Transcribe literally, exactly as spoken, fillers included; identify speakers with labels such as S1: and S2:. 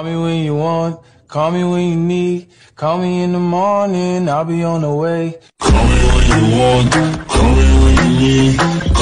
S1: Call me when you want, call me when you need. Call me in the morning, I'll be on the way. Call me when you want, call me when you need.